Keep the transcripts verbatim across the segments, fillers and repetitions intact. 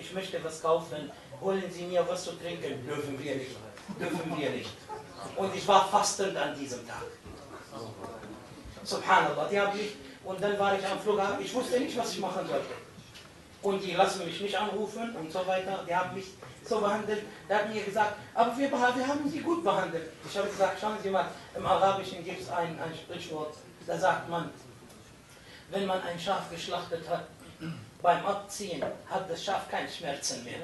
ich möchte was kaufen, holen Sie mir was zu trinken. Dürfen wir nicht, dürfen wir nicht. Und ich war fastend an diesem Tag. Subhanallah, die haben mich, und dann war ich am Flughafen, ich wusste nicht, was ich machen sollte. Und die lassen mich nicht anrufen und so weiter, die haben mich so behandelt. Der hat mir gesagt, aber wir, wir haben sie gut behandelt. Ich habe gesagt, schauen Sie mal, im Arabischen gibt es ein, ein Sprichwort, da sagt man, wenn man ein Schaf geschlachtet hat, beim Abziehen hat das Schaf keine Schmerzen mehr.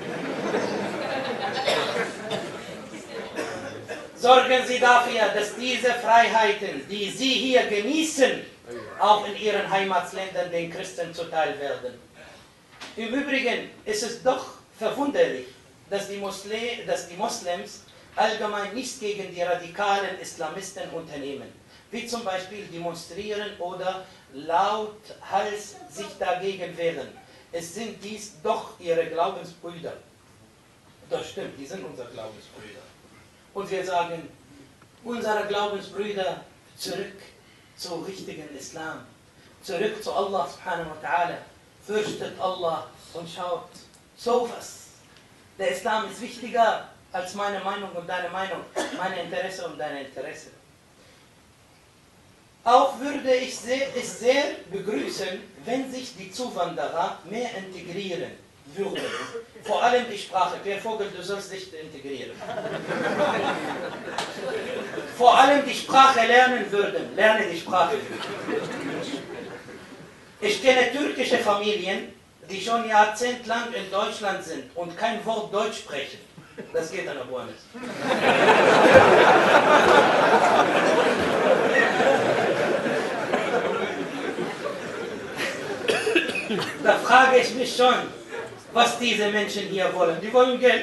Sorgen Sie dafür, dass diese Freiheiten, die Sie hier genießen, auch in Ihren Heimatländern den Christen zuteil werden. Im Übrigen ist es doch verwunderlich, dass die, Muslim, dass die Moslems allgemein nichts gegen die radikalen Islamisten unternehmen, wie zum Beispiel demonstrieren oder lauthals sich dagegen wehren. Es sind dies doch ihre Glaubensbrüder. Das stimmt, die sind unsere Glaubensbrüder. Und wir sagen, unsere Glaubensbrüder, zurück zum richtigen Islam, zurück zu Allah subhanahu wa ta'ala, fürchtet Allah und schaut, sowas. Der Islam ist wichtiger als meine Meinung und deine Meinung, meine Interesse und deine Interesse. Auch würde ich es sehr begrüßen, wenn sich die Zuwanderer mehr integrieren würden. Vor allem die Sprache. Per Vogel, du sollst dich integrieren. Vor allem die Sprache lernen würden. Lerne die Sprache. Ich kenne türkische Familien, die schon jahrzehntelang in Deutschland sind und kein Wort Deutsch sprechen. Das geht an der Buenos. Da frage ich mich schon, was diese Menschen hier wollen. Die wollen Geld.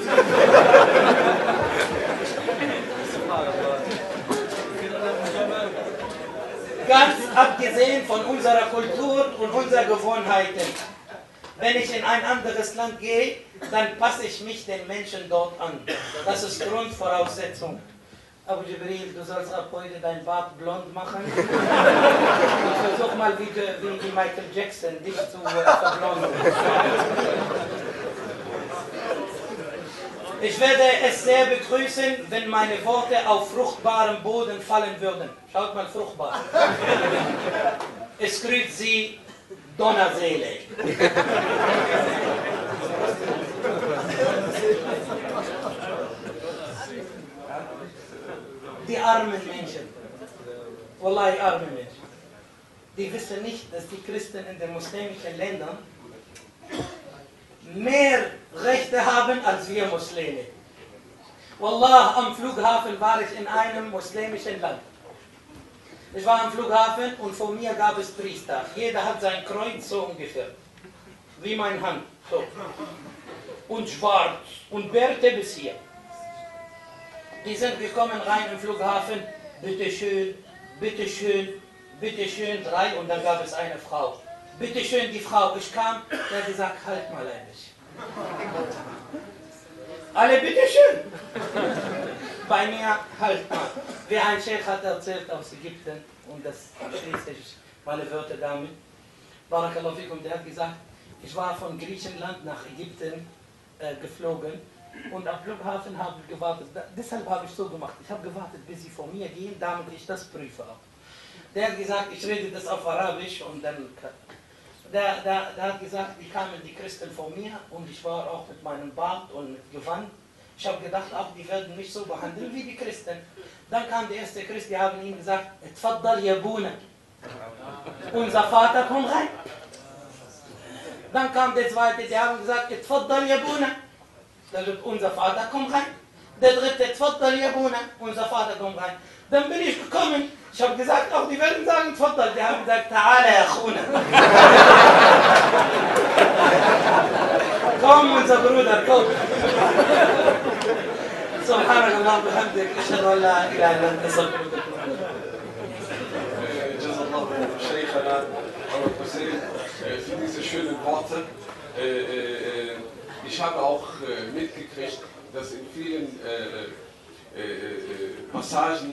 Ganz abgesehen von unserer Kultur und unserer Gewohnheiten. Wenn ich in ein anderes Land gehe, dann passe ich mich den Menschen dort an. Das ist Grundvoraussetzung. Abu Jibril, du sollst ab heute dein Bart blond machen. Ich versuch mal wie, wie, wie Michael Jackson dich zu verblonden. Ich werde es sehr begrüßen, wenn meine Worte auf fruchtbarem Boden fallen würden. Schaut mal, fruchtbar. Es grüßt sie Donnerseele. Die armen Menschen, wallahi arme Menschen, die wissen nicht, dass die Christen in den muslimischen Ländern mehr Rechte haben als wir Muslime. Wallah, am Flughafen war ich in einem muslimischen Land. Ich war am Flughafen und vor mir gab es Priester. Jeder hat sein Kreuz so ungefähr, wie meine Hand, so. Und schwarz und Bärte bis hier. Die sind gekommen rein im Flughafen, bitteschön, bitteschön, bitteschön, drei, und dann gab es eine Frau. Bitteschön, die Frau, ich kam, der hat gesagt, halt mal ein bisschen. Alle bitteschön. Bei mir, halt mal. Wie ein Sheikh hat erzählt aus Ägypten, und das schließe ich meine Wörter damit. Barakallahu fikum, der hat gesagt, ich war von Griechenland nach Ägypten äh, geflogen. Und am Flughafen habe ich gewartet. Deshalb habe ich so gemacht. Ich habe gewartet, bis sie vor mir gehen, damit ich das prüfe. Der hat gesagt, ich rede das auf Arabisch, und dann. Der, der, der hat gesagt, die kamen die Christen vor mir, und ich war auch mit meinem Bart und mit Gewand. Ich habe gedacht, auch die werden mich so behandeln wie die Christen. Dann kam der erste Christ, die haben ihm gesagt, Tfaddal ya Buna. Unser Vater, komm rein. Dann kam der zweite, die haben gesagt, Tfaddal ya Buna. Da sagt unser Vater, komm rein. Der dritte, Tfaddal ya Buna. Unser Vater, komm rein. Dann bin ich gekommen. Ich habe gesagt, auch die werden sagen, Tfaddal. Die haben gesagt, Ta'ala ya Khuna. Komm, unser Bruder, komm. Subhanallah, bihamdik, ashhadu an la ilaha illa anta, astaghfiruka. Jazallahu Sheikhana Ahmed Hussein für diese schönen Worte. Ich habe auch mitgekriegt, dass in vielen Passagen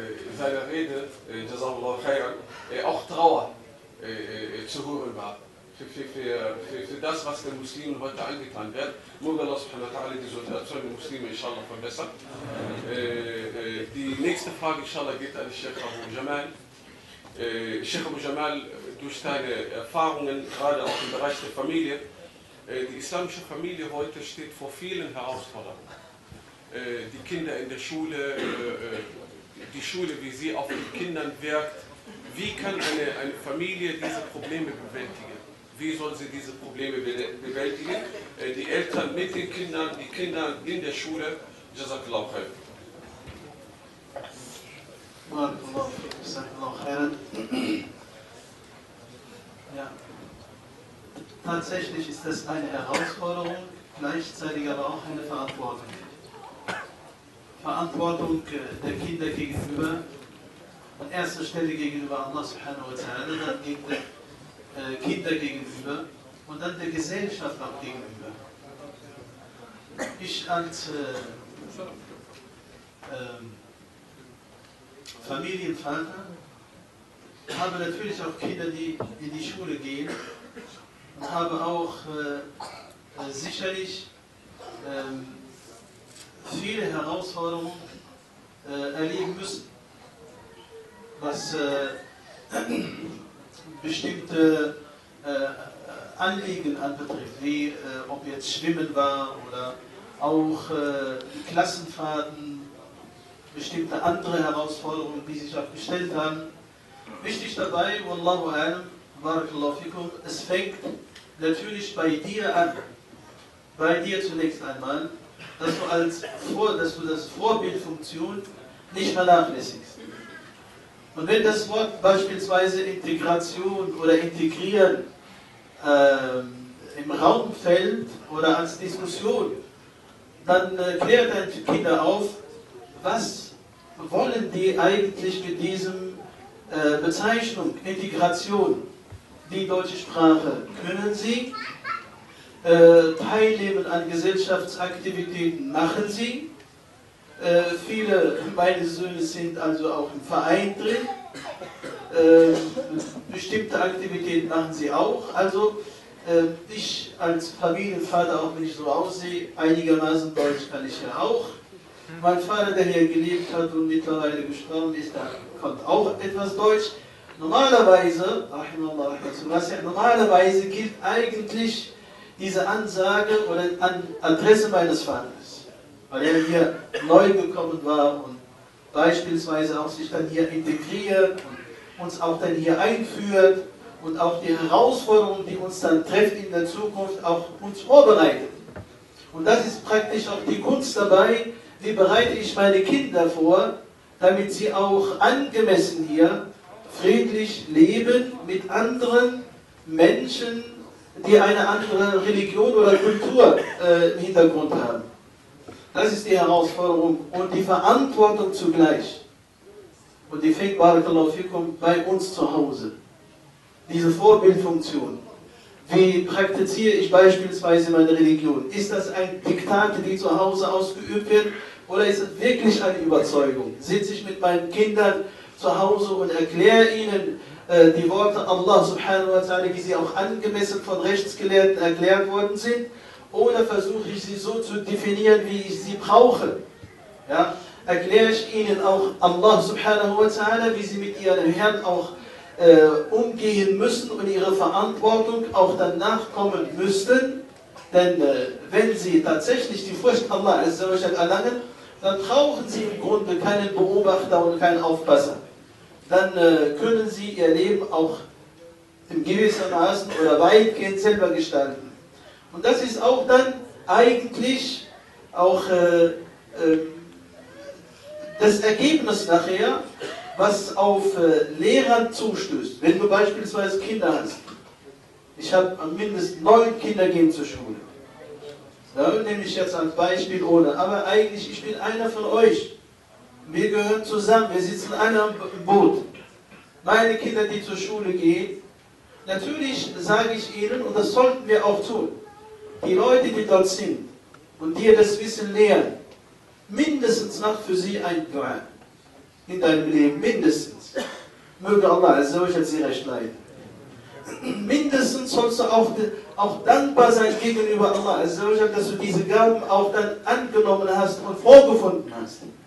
seiner Rede, Jazallahu Khairan, auch Trauer zu hören war. für, für, für, für, für das, was den Muslimen heute angetan wird. Möge Allah subhanahu wa ta'ala die Situation der Muslime inshallah verbessern. Äh, die nächste Frage inshallah geht an Sheikh Abu Jamal. Äh, Sheikh Abu Jamal, durch deine Erfahrungen, gerade auch im Bereich der Familie, äh, die islamische Familie heute steht vor vielen Herausforderungen. Äh, die Kinder in der Schule, äh, die Schule, wie sie auf den Kindern wirkt. Wie kann eine, eine Familie diese Probleme bewältigen? Wie soll sie diese Probleme bewältigen? Äh, die Eltern mit den Kindern, die Kinder in der Schule. Jazakallahu khair. Ja. Tatsächlich ist das eine Herausforderung, gleichzeitig aber auch eine Verantwortung. Verantwortung der Kinder gegenüber, an erster Stelle gegenüber Allah subhanahu wa ta'ala, dann gegen die äh, Kinder gegenüber und dann der Gesellschaft auch gegenüber. Ich als äh, ähm, Familienvater habe natürlich auch Kinder, die in die Schule gehen und habe auch äh, äh, sicherlich ähm, viele Herausforderungen äh, erleben müssen, was äh, bestimmte äh, Anliegen anbetrifft, wie äh, ob jetzt Schwimmen war oder auch äh, die Klassenfahrten, bestimmte andere Herausforderungen, die sich auch gestellt haben. Wichtig dabei, Wallahu alam, Barakallahu fikum, es fängt natürlich bei dir an, bei dir zunächst einmal, dass du, als Vor, dass du das Vorbildfunktion nicht vernachlässigst. Und wenn das Wort beispielsweise Integration oder Integrieren äh, im Raum fällt oder als Diskussion, dann äh, klärt deine Kinder auf, was wollen die eigentlich mit diesem äh, Bezeichnung Integration? Die deutsche Sprache können sie, äh, teilnehmen an Gesellschaftsaktivitäten machen sie, äh, viele meine Söhne sind also auch im Verein drin, äh, bestimmte Aktivitäten machen sie auch, also äh, ich als Familienvater, auch wenn ich so aussehe, einigermaßen Deutsch kann ich ja auch. Mein Vater, der hier gelebt hat und mittlerweile gestorben ist, der kommt auch etwas Deutsch. Normalerweise, was ja normalerweise gilt eigentlich diese Ansage oder an Adresse meines Vaters, weil er hier neu gekommen war und beispielsweise auch sich dann hier integriert und uns auch dann hier einführt und auch die Herausforderungen, die uns dann trifft in der Zukunft, auch uns vorbereitet. Und das ist praktisch auch die Kunst dabei, wie bereite ich meine Kinder vor, damit sie auch angemessen hier friedlich leben mit anderen Menschen, die eine andere Religion oder Kultur äh, im Hintergrund haben. Das ist die Herausforderung und die Verantwortung zugleich. Und die fängt, Barakallahu fikum, bei uns zu Hause. Diese Vorbildfunktion. Wie praktiziere ich beispielsweise meine Religion? Ist das ein Diktat, die zu Hause ausgeübt wird? Oder ist es wirklich eine Überzeugung? Sitze ich mit meinen Kindern zu Hause und erkläre ihnen äh, die Worte Allah subhanahu wa ta'ala, wie sie auch angemessen von Rechtsgelehrten erklärt worden sind? Oder versuche ich sie so zu definieren, wie ich sie brauche? Ja? Erkläre ich ihnen auch Allah subhanahu wa ta'ala, wie sie mit ihrem Herrn auch äh, umgehen müssen und ihre Verantwortung auch dann nachkommen müssten? Denn äh, wenn sie tatsächlich die Furcht Allah erlangen, dann brauchen sie im Grunde keinen Beobachter und keinen Aufpasser. Dann äh, können sie ihr Leben auch in gewissermaßen oder weitgehend selber gestalten. Und das ist auch dann eigentlich auch äh, äh, das Ergebnis nachher, was auf äh, Lehrern zustößt. Wenn du beispielsweise Kinder hast. Ich habe mindestens neun Kinder gehen zur Schule. Da nehme ich jetzt als Beispiel ohne. Aber eigentlich, ich bin einer von euch. Wir gehören zusammen, wir sitzen alle im Boot. Meine Kinder, die zur Schule gehen, natürlich sage ich ihnen, und das sollten wir auch tun, die Leute, die dort sind und dir das Wissen lehren, mindestens mach für sie ein Dua in deinem Leben, mindestens. Möge Allah Azza wa Jalla sie recht leiden. mindestens sollst du auch, auch dankbar sein gegenüber Allah, dass du diese Gaben auch dann angenommen hast und vorgefunden hast.